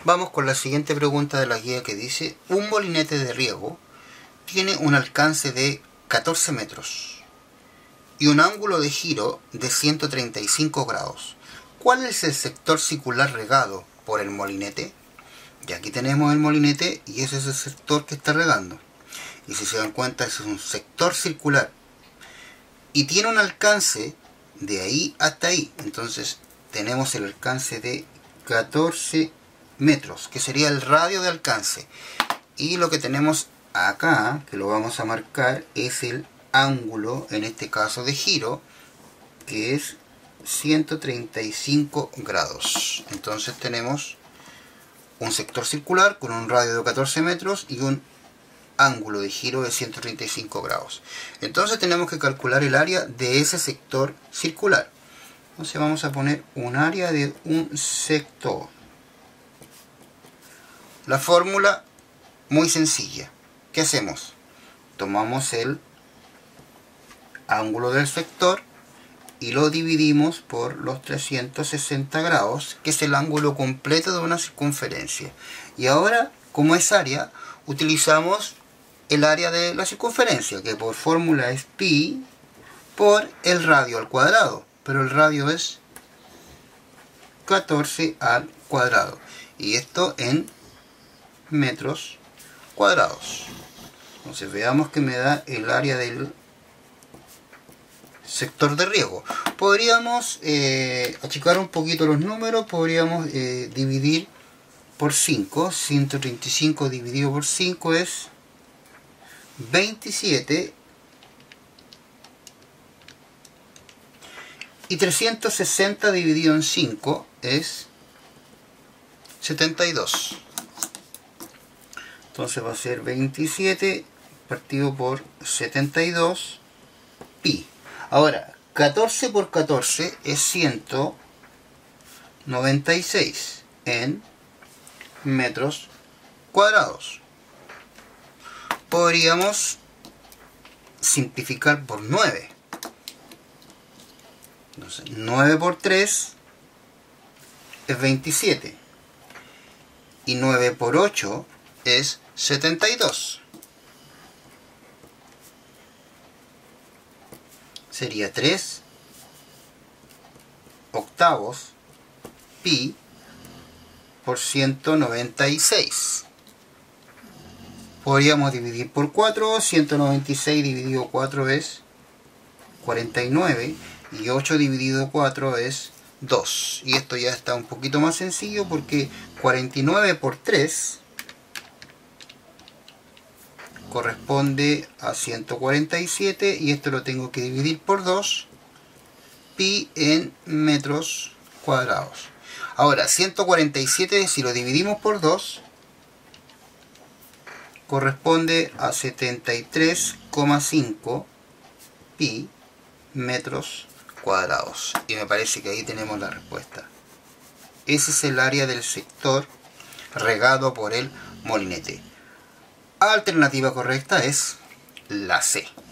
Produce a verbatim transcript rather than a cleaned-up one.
Vamos con la siguiente pregunta de la guía que dice: un molinete de riego tiene un alcance de catorce metros y un ángulo de giro de ciento treinta y cinco grados. ¿Cuál es el sector circular regado por el molinete? Y aquí tenemos el molinete y ese es el sector que está regando. Y si se dan cuenta, ese es un sector circular. Y tiene un alcance de ahí hasta ahí. Entonces tenemos el alcance de catorce metros, que sería el radio de alcance. Y lo que tenemos acá, que lo vamos a marcar, es el ángulo, en este caso de giro, que es ciento treinta y cinco grados. Entonces tenemos un sector circular con un radio de catorce metros y un ángulo de giro de ciento treinta y cinco grados. Entonces tenemos que calcular el área de ese sector circular. Entonces vamos a poner un área de un sector. La fórmula muy sencilla. ¿Qué hacemos? Tomamos el ángulo del sector y lo dividimos por los trescientos sesenta grados, que es el ángulo completo de una circunferencia. Y ahora, como es área, utilizamos el área de la circunferencia, que por fórmula es pi por el radio al cuadrado, pero el radio es catorce al cuadrado, y esto en metros cuadrados. Entonces veamos que me da el área del sector de riego. Podríamos eh, achicar un poquito los números, podríamos eh, dividir por cinco. ciento treinta y cinco dividido por cinco es veintisiete, y trescientos sesenta dividido en cinco es setenta y dos. Entonces va a ser veintisiete partido por setenta y dos pi. Ahora, catorce por catorce es ciento noventa y seis en metros cuadrados. Podríamos simplificar por nueve. Entonces, nueve por tres es veintisiete. Y nueve por ocho es setenta y dos. Sería tres octavos pi por ciento noventa y seis. Podríamos dividir por cuatro. ciento noventa y seis dividido por cuatro es cuarenta y nueve. Y ocho dividido por cuatro es dos. Y esto ya está un poquito más sencillo, porque cuarenta y nueve por tres corresponde a ciento cuarenta y siete, y esto lo tengo que dividir por dos, pi en metros cuadrados. Ahora, ciento cuarenta y siete, si lo dividimos por dos, corresponde a setenta y tres coma cinco pi metros cuadrados. Y me parece que ahí tenemos la respuesta. Ese es el área del sector regado por el molinete. Alternativa correcta es la C.